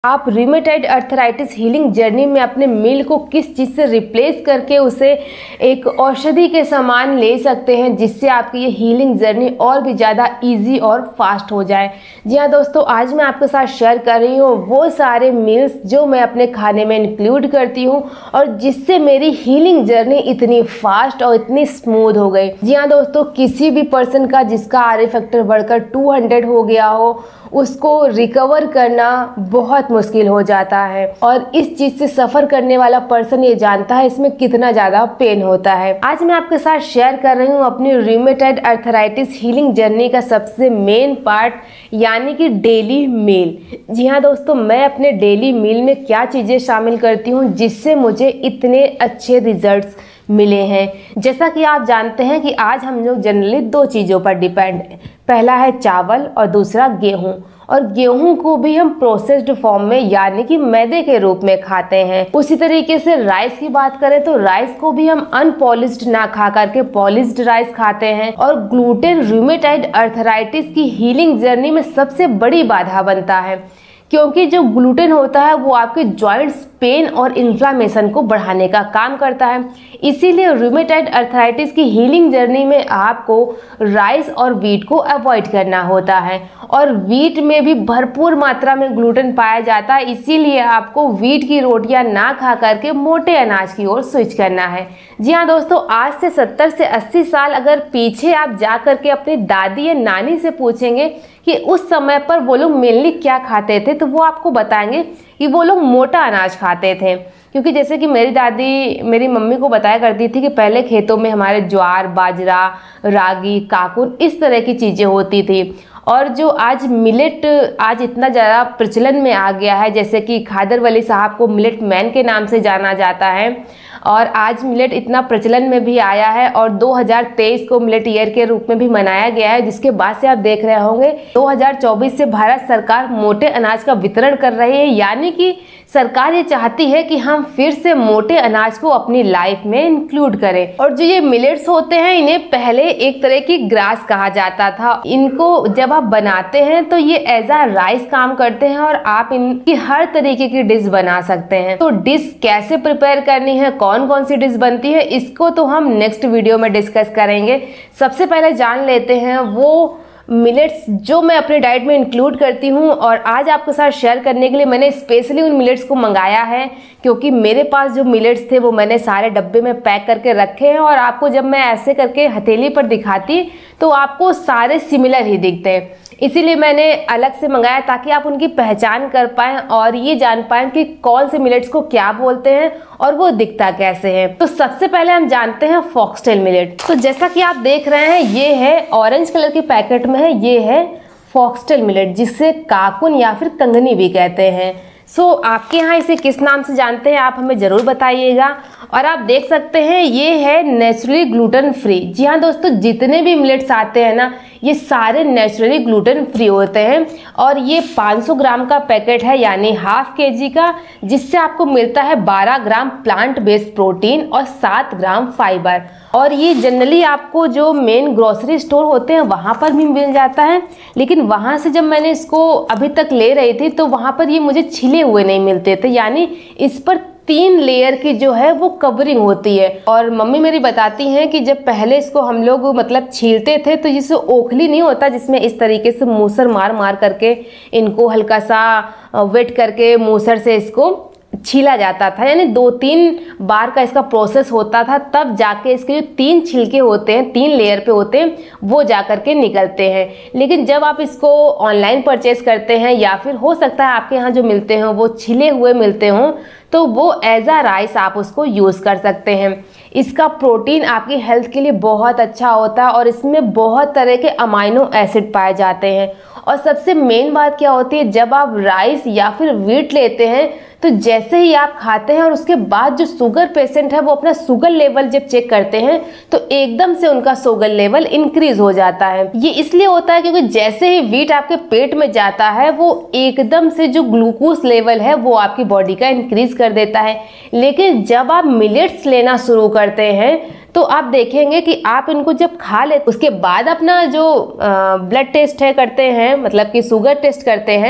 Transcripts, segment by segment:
आप rheumatoid arthritis healing journey में अपने मील को किस चीज़ से रिप्लेस करके उसे एक औषधि के समान ले सकते हैं, जिससे आपकी ये हीलिंग जर्नी और भी ज़्यादा इजी और फास्ट हो जाए। जी हाँ दोस्तों, आज मैं आपके साथ शेयर कर रही हूँ वो सारे मील्स जो मैं अपने खाने में इंक्लूड करती हूँ और जिससे मेरी हीलिंग जर्नी इतनी फास्ट और इतनी स्मूथ हो गई। जी हाँ दोस्तों, किसी भी पर्सन का जिसका RA फैक्टर बढ़कर 200 हो गया हो, उसको रिकवर करना बहुत मुश्किल हो जाता है और इस चीज़ से सफ़र करने वाला पर्सन ये जानता है इसमें कितना ज़्यादा पेन होता है। आज मैं आपके साथ शेयर कर रही हूँ अपनी रूमेटॉइड अर्थराइटिस हीलिंग जर्नी का सबसे मेन पार्ट, यानी कि डेली मील। जी हाँ दोस्तों, मैं अपने डेली मील में क्या चीज़ें शामिल करती हूँ जिससे मुझे इतने अच्छे रिजल्ट्स मिले हैं। जैसा कि आप जानते हैं कि आज हम लोग जनरली दो चीज़ों पर डिपेंड हैं, पहला है चावल और दूसरा गेहूं। और गेहूं को भी हम प्रोसेस्ड फॉर्म में यानी कि मैदे के रूप में खाते हैं। उसी तरीके से राइस की बात करें तो राइस को भी हम अनपॉलिश्ड ना खा करके पॉलिश्ड राइस खाते हैं। और ग्लूटेन रूमेटॉइड अर्थराइटिस की हीलिंग जर्नी में सबसे बड़ी बाधा बनता है, क्योंकि जो ग्लूटेन होता है वो आपके जॉइंट्स पेन और इन्फ्लामेशन को बढ़ाने का काम करता है। इसीलिए रूमेटॉइड अर्थराइटिस की हीलिंग जर्नी में आपको राइस और व्हीट को अवॉइड करना होता है। और व्हीट में भी भरपूर मात्रा में ग्लूटेन पाया जाता है, इसीलिए आपको व्हीट की रोटियां ना खा करके मोटे अनाज की ओर स्विच करना है। जी हाँ दोस्तों, आज से 70 से 80 साल अगर पीछे आप जा करके अपनी दादी या नानी से पूछेंगे कि उस समय पर वो लोग मेनली क्या खाते थे, तो वो आपको बताएंगे कि वो लोग मोटा अनाज खाते थे। क्योंकि जैसे कि मेरी दादी मेरी मम्मी को बताया करती थी कि पहले खेतों में हमारे ज्वार, बाजरा, रागी, काकुन इस तरह की चीज़ें होती थी। और जो आज मिलेट आज इतना ज़्यादा प्रचलन में आ गया है, जैसे कि खादर वली साहब को मिलेट मैन के नाम से जाना जाता है, और आज मिलेट इतना प्रचलन में भी आया है और 2023 को मिलेट ईयर के रूप में भी मनाया गया है, जिसके बाद से आप देख रहे होंगे 2024 से भारत सरकार मोटे अनाज का वितरण कर रही है। यानी कि सरकार ये चाहती है कि हम फिर से मोटे अनाज को अपनी लाइफ में इंक्लूड करें। और जो ये मिलेट्स होते हैं, इन्हें पहले एक तरह की ग्रास कहा जाता था। इनको जब आप बनाते हैं तो ये एज अ राइस काम करते हैं और आप इनकी हर तरीके की डिश बना सकते हैं। तो डिश कैसे प्रिपेयर करनी है, कौन कौन सी डिश बनती है, इसको तो हम नेक्स्ट वीडियो में डिस्कस करेंगे। सबसे पहले जान लेते हैं वो मिलेट्स जो मैं अपने डाइट में इंक्लूड करती हूँ। और आज आपके साथ शेयर करने के लिए मैंने स्पेशली उन मिलेट्स को मंगाया है, क्योंकि मेरे पास जो मिलेट्स थे वो मैंने सारे डब्बे में पैक करके रखे हैं और आपको जब मैं ऐसे करके हथेली पर दिखाती तो आपको सारे सिमिलर ही दिखते हैं। इसीलिए मैंने अलग से मंगाया ताकि आप उनकी पहचान कर पाएँ और ये जान पाएँ कि कौन से मिलेट्स को क्या बोलते हैं और वो दिखता कैसे है। तो सबसे पहले हम जानते हैं फॉक्सटेल मिलेट। तो जैसा कि आप देख रहे हैं, ये है ऑरेंज कलर के पैकेट में है, ये है फॉक्सटेल मिलेट, जिसे काकुन या फिर कंगनी भी कहते हैं। आपके यहाँ इसे किस नाम से जानते हैं आप हमें ज़रूर बताइएगा। और आप देख सकते हैं ये है नेचुरली ग्लूटेन फ्री। जी हाँ दोस्तों, जितने भी मिलेट्स आते हैं ना, ये सारे नेचुरली ग्लूटेन फ्री होते हैं। और ये 500 ग्राम का पैकेट है, यानी ½ kg का, जिससे आपको मिलता है 12 ग्राम प्लांट बेस्ड प्रोटीन और 7 ग्राम फाइबर। और ये जनरली आपको जो मेन ग्रोसरी स्टोर होते हैं वहाँ पर भी मिल जाता है, लेकिन वहाँ से जब मैंने इसको अभी तक ले रही थी तो वहाँ पर ये मुझे छिले हुए नहीं मिलते थे, यानी इस पर 3 लेयर की जो है वो कवरिंग होती है। और मम्मी मेरी बताती हैं कि जब पहले इसको हम लोग मतलब छीलते थे तो जिससे ओखली नहीं होता, जिसमें इस तरीके से मूसर मार मार करके इनको हल्का सा वेट करके मूसर से इसको छीला जाता था, यानी 2-3 बार का इसका प्रोसेस होता था, तब जाके इसके जो 3 छिलके होते हैं, 3 लेयर पे होते हैं, वो जा करके निकलते हैं। लेकिन जब आप इसको ऑनलाइन परचेस करते हैं या फिर हो सकता है आपके यहाँ जो मिलते हैं वो छिले हुए मिलते हों, तो वो एज अ राइस आप उसको यूज़ कर सकते हैं। इसका प्रोटीन आपकी हेल्थ के लिए बहुत अच्छा होता है और इसमें बहुत तरह के अमाइनो एसिड पाए जाते हैं। और सबसे मेन बात क्या होती है, जब आप राइस या फिर व्हीट लेते हैं तो जैसे ही आप खाते हैं और उसके बाद जो शुगर पेशेंट है वो अपना शुगर लेवल जब चेक करते हैं तो एकदम से उनका शुगर लेवल इंक्रीज हो जाता है। ये इसलिए होता है क्योंकि जैसे ही व्हीट आपके पेट में जाता है वो एकदम से जो ग्लूकोज लेवल है वो आपकी बॉडी का इंक्रीज कर देता है। लेकिन जब आप मिलेट्स लेना शुरू करते हैं तो आप देखेंगे कि आप इनको जब खा ले उसके बाद अपना जो ब्लड टेस्ट है करते हैं, मतलब कि शुगर टेस्ट करते हैं,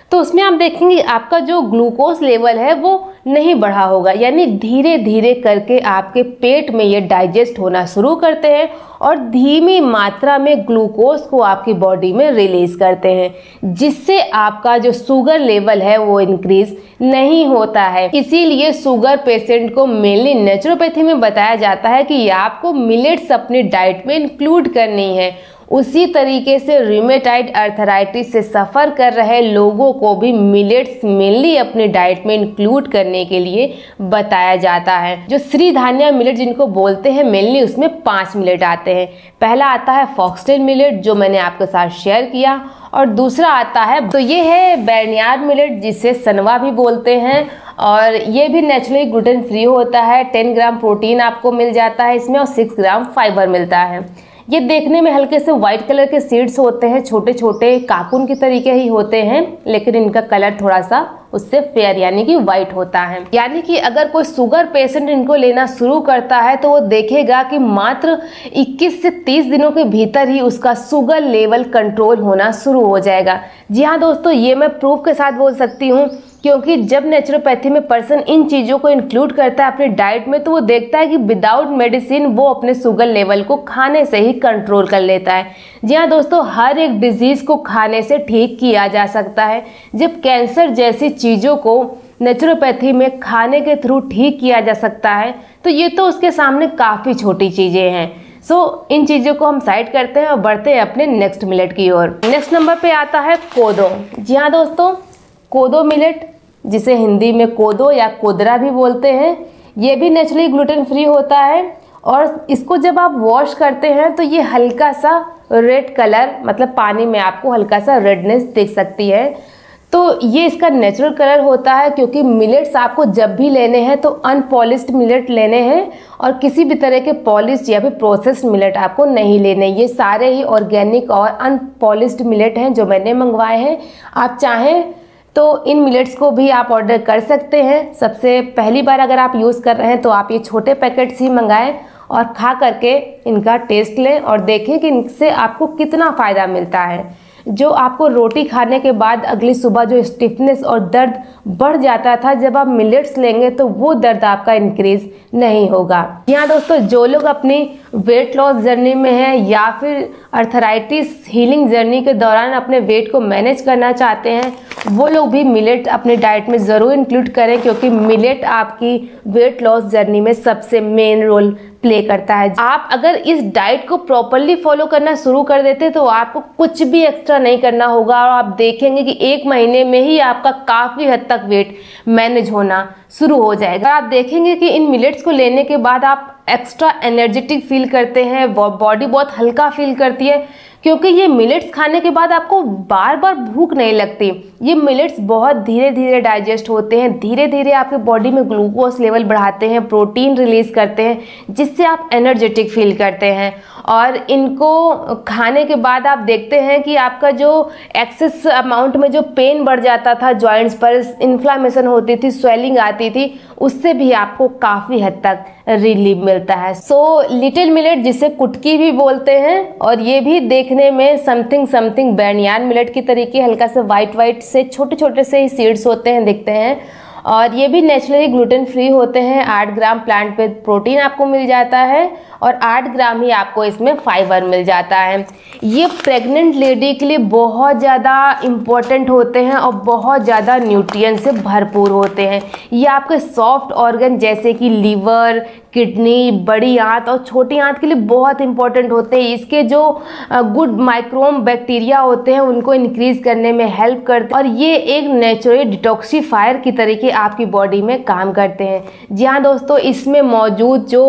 तो उसमें आप देखेंगे आपका जो ग्लूकोज लेवल है वो नहीं बढ़ा होगा, यानी धीरे धीरे करके आपके पेट में ये डाइजेस्ट होना शुरू करते हैं और धीमी मात्रा में ग्लूकोज को आपकी बॉडी में रिलीज करते हैं, जिससे आपका जो शुगर लेवल है वो इंक्रीज नहीं होता है। इसीलिए शुगर पेशेंट को मेनली नेचुरोपैथी में बताया जाता है कि आपको मिलेट्स अपनी डाइट में इंक्लूड करनी है। उसी तरीके से रूमेटाइड अर्थराइटिस से सफ़र कर रहे लोगों को भी मिलेट्स मेनली अपनी डाइट में इंक्लूड करने के लिए बताया जाता है। जो श्री धान्या मिलेट जिनको बोलते हैं मेनली उसमें 5 मिलेट आते हैं। पहला आता है फॉक्सटेल मिलेट जो मैंने आपके साथ शेयर किया, और दूसरा आता है तो ये है बैर्नियार्ड मिलेट जिसे सनवा भी बोलते हैं, और ये भी नेचुरली ग्लूटेन फ्री होता है। 10 ग्राम प्रोटीन आपको मिल जाता है इसमें और 6 ग्राम फाइबर मिलता है। ये देखने में हल्के से व्हाइट कलर के सीड्स होते हैं, छोटे छोटे काकुन की तरीके ही होते हैं, लेकिन इनका कलर थोड़ा सा उससे फेयर यानी कि व्हाइट होता है। यानी कि अगर कोई शुगर पेशेंट इनको लेना शुरू करता है तो वो देखेगा कि मात्र 21 से 30 दिनों के भीतर ही उसका शुगर लेवल कंट्रोल होना शुरू हो जाएगा। जी हाँ दोस्तों, ये मैं प्रूफ के साथ बोल सकती हूँ, क्योंकि जब नेचुरोपैथी में पर्सन इन चीज़ों को इंक्लूड करता है अपनी डाइट में तो वो देखता है कि विदाउट मेडिसिन वो अपने शुगर लेवल को खाने से ही कंट्रोल कर लेता है। जी हाँ दोस्तों, हर एक डिजीज़ को खाने से ठीक किया जा सकता है। जब कैंसर जैसी चीज़ों को नेचुरोपैथी में खाने के थ्रू ठीक किया जा सकता है तो ये तो उसके सामने काफ़ी छोटी चीज़ें हैं। इन चीज़ों को हम साइड करते हैं और बढ़ते हैं अपने नेक्स्ट मिलेट की ओर। नेक्स्ट नंबर पे आता है कोदो। जी हाँ दोस्तों, कोदो मिलेट जिसे हिंदी में कोदो या कोदरा भी बोलते हैं, ये भी नेचुरली ग्लूटेन फ्री होता है और इसको जब आप वॉश करते हैं तो ये हल्का सा रेड कलर, मतलब पानी में आपको हल्का सा रेडनेस दिख सकती है। तो ये इसका नेचुरल कलर होता है, क्योंकि मिलेट्स आपको जब भी लेने हैं तो अनपॉलिश्ड मिलेट लेने हैं और किसी भी तरह के पॉलिश्ड या फिर प्रोसेस्ड मिलेट आपको नहीं लेने। ये सारे ही ऑर्गेनिक और अनपॉलिश्ड मिलेट हैं जो मैंने मंगवाए हैं। आप चाहें तो इन मिलेट्स को भी आप ऑर्डर कर सकते हैं। सबसे पहली बार अगर आप यूज़ कर रहे हैं तो आप ये छोटे पैकेट्स ही मंगाएं और खा करके इनका टेस्ट लें और देखें कि इनसे आपको कितना फ़ायदा मिलता है। जो आपको रोटी खाने के बाद अगली सुबह जो स्टिफनेस और दर्द बढ़ जाता था, जब आप मिलेट्स लेंगे तो वो दर्द आपका इंक्रीज नहीं होगा। यहाँ दोस्तों, जो लोग अपनी वेट लॉस जर्नी में हैं या फिर अर्थराइटिस हीलिंग जर्नी के दौरान अपने वेट को मैनेज करना चाहते हैं, वो लोग भी मिलेट अपने डाइट में ज़रूर इंक्लूड करें, क्योंकि मिलेट आपकी वेट लॉस जर्नी में सबसे मेन रोल प्ले करता है। आप अगर इस डाइट को प्रॉपरली फॉलो करना शुरू कर देते तो आपको कुछ भी एक्स्ट्रा नहीं करना होगा और आप देखेंगे कि 1 महीने में ही आपका काफ़ी हद तक वेट मैनेज होना शुरू हो जाएगा। आप देखेंगे कि इन मिलेट्स को लेने के बाद आप एक्स्ट्रा एनर्जेटिक फील करते हैं, बॉडी बहुत हल्का फील करती है, क्योंकि ये मिलेट्स खाने के बाद आपको बार बार भूख नहीं लगती। ये मिलेट्स बहुत धीरे धीरे डाइजेस्ट होते हैं, धीरे धीरे आपके बॉडी में ग्लूकोज लेवल बढ़ाते हैं, प्रोटीन रिलीज करते हैं, जिससे आप एनर्जेटिक फील करते हैं। और इनको खाने के बाद आप देखते हैं कि आपका जो एक्सेस अमाउंट में जो पेन बढ़ जाता था, जॉइंट्स पर इन्फ्लामेशन होती थी, स्वेलिंग आती थी, उससे भी आपको काफ़ी हद तक रिलीफ मिलता है। लिटिल मिलेट जिसे कुटकी भी बोलते हैं, और ये भी देखने में समथिंग बैर्नियार्ड मिलेट की तरीके हल्का से वाइट से छोटे छोटे से ही सीड्स होते हैं, दिखते हैं, और ये भी नेचुरली ग्लूटेन फ्री होते हैं। 8 ग्राम प्लांट पे प्रोटीन आपको मिल जाता है और 8 ग्राम ही आपको इसमें फाइबर मिल जाता है। ये प्रेग्नेंट लेडी के लिए बहुत ज़्यादा इम्पोर्टेंट होते हैं और बहुत ज़्यादा न्यूट्रिएंट से भरपूर होते हैं। ये आपके सॉफ्ट ऑर्गन जैसे कि लीवर, किडनी, बड़ी आंत और छोटी आंत के लिए बहुत इंपॉर्टेंट होते हैं। इसके जो गुड माइक्रोम बैक्टीरिया होते हैं उनको इंक्रीज करने में हेल्प करते हैं, और ये एक नेचुरल डिटॉक्सीफायर की तरीके आपकी बॉडी में काम करते हैं। जी हाँ दोस्तों, इसमें मौजूद जो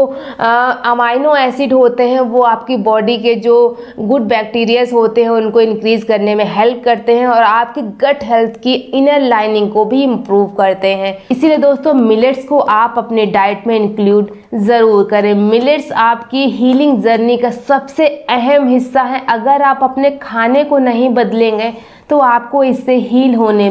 अमाइनो एसिड होते हैं वो आपकी बॉडी के जो गुड बैक्टीरियाज होते हैं उनको इंक्रीज करने में हेल्प करते हैं और आपकी गट हेल्थ की इनर लाइनिंग को भी इम्प्रूव करते हैं। इसीलिए दोस्तों, मिलेट्स को आप अपने डाइट में इंक्लूड ज़रूर करें। मिलेट्स आपकी हीलिंग जर्नी का सबसे अहम हिस्सा है। अगर आप अपने खाने को नहीं बदलेंगे तो आपको इससे हील होने में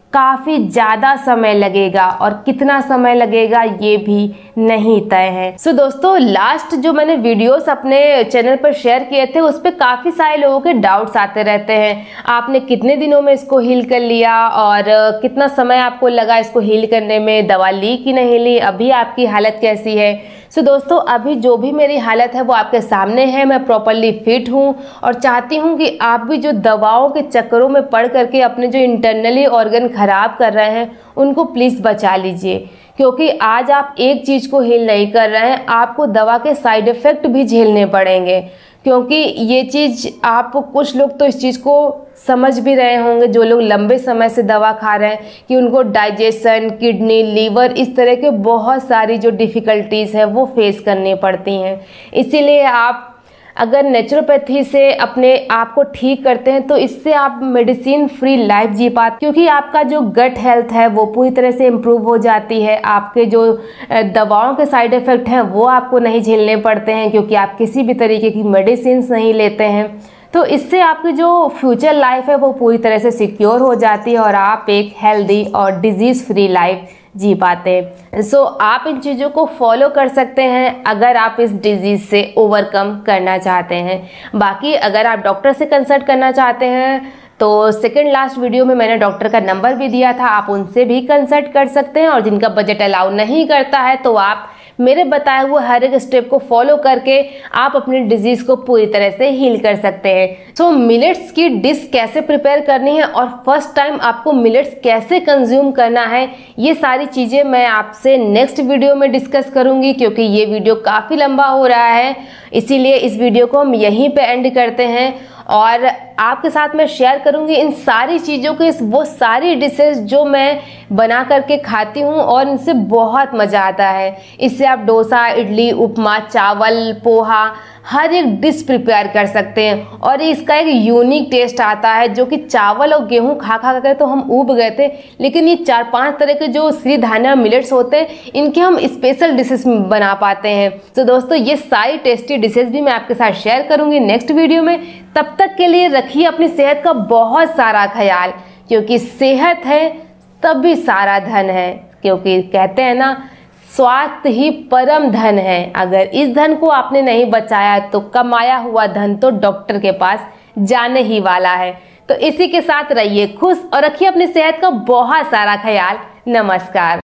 काफ़ी ज़्यादा समय लगेगा और कितना समय लगेगा ये भी नहीं तय है। सो दोस्तों, लास्ट जो मैंने वीडियोस अपने चैनल पर शेयर किए थे उस पर काफ़ी सारे लोगों के डाउट्स आते रहते हैं। आपने कितने दिनों में इसको हील कर लिया और कितना समय आपको लगा इसको हील करने में, दवा ली कि नहीं ली, अभी आपकी हालत कैसी है। सो दोस्तों, अभी जो भी मेरी हालत है वो आपके सामने है। मैं प्रॉपरली फिट हूँ और चाहती हूँ कि आप भी जो दवाओं के चक्करों में पड़ करके अपने जो इंटरनली ऑर्गन खराब कर रहे हैं उनको प्लीज़ बचा लीजिए, क्योंकि आज आप एक चीज़ को हील नहीं कर रहे हैं, आपको दवा के साइड इफ़ेक्ट भी झेलने पड़ेंगे। क्योंकि ये चीज़ आप, कुछ लोग तो इस चीज़ को समझ भी रहे होंगे, जो लोग लंबे समय से दवा खा रहे हैं, कि उनको डाइजेशन, किडनी, लीवर, इस तरह के बहुत सारी जो डिफ़िकल्टीज़ हैं वो फेस करनी पड़ती हैं। इसीलिए आप अगर नेचुरोपैथी से अपने आप को ठीक करते हैं तो इससे आप मेडिसिन फ्री लाइफ जी पाते, क्योंकि आपका जो गट हेल्थ है वो पूरी तरह से इम्प्रूव हो जाती है। आपके जो दवाओं के साइड इफ़ेक्ट हैं वो आपको नहीं झेलने पड़ते हैं, क्योंकि आप किसी भी तरीके की मेडिसिन नहीं लेते हैं। तो इससे आपकी जो फ्यूचर लाइफ है वो पूरी तरह से सिक्योर हो जाती है और आप एक हेल्दी और डिजीज़ फ्री लाइफ जी पाते हैं। सो आप इन चीज़ों को फॉलो कर सकते हैं अगर आप इस डिजीज़ से ओवरकम करना चाहते हैं। बाकी अगर आप डॉक्टर से कंसल्ट करना चाहते हैं तो सेकंड लास्ट वीडियो में मैंने डॉक्टर का नंबर भी दिया था, आप उनसे भी कंसल्ट कर सकते हैं। और जिनका बजट अलाउ नहीं करता है तो आप मेरे बताए हुए हर एक स्टेप को फॉलो करके आप अपनी डिजीज़ को पूरी तरह से हील कर सकते हैं। सो मिलेट्स की डिश कैसे प्रिपेयर करनी है और फर्स्ट टाइम आपको मिलेट्स कैसे कंज्यूम करना है, ये सारी चीज़ें मैं आपसे नेक्स्ट वीडियो में डिस्कस करूंगी, क्योंकि ये वीडियो काफ़ी लंबा हो रहा है। इसीलिए इस वीडियो को हम यहीं पे एंड करते हैं और आपके साथ मैं शेयर करूंगी इन सारी चीज़ों के वो सारी डिशेस जो मैं बना करके खाती हूँ और इनसे बहुत मज़ा आता है। इससे आप डोसा, इडली, उपमा, चावल, पोहा, हर एक डिश प्रिपेयर कर सकते हैं और इसका एक यूनिक टेस्ट आता है, जो कि चावल और गेहूं खा खा कर तो हम ऊब गए थे, लेकिन ये 4-5 तरह के जो सिरधान्य मिलेट्स होते हैं इनके हम स्पेशल डिशेस बना पाते हैं। तो दोस्तों, ये सारी टेस्टी डिशेस भी मैं आपके साथ शेयर करूंगी नेक्स्ट वीडियो में। तब तक के लिए रखिए अपनी सेहत का बहुत सारा ख्याल, क्योंकि सेहत है तभी सारा धन है। क्योंकि कहते हैं ना, स्वास्थ्य ही परम धन है। अगर इस धन को आपने नहीं बचाया तो कमाया हुआ धन तो डॉक्टर के पास जाने ही वाला है। तो इसी के साथ रहिए खुश और रखिए अपनी सेहत का बहुत सारा ख्याल। नमस्कार।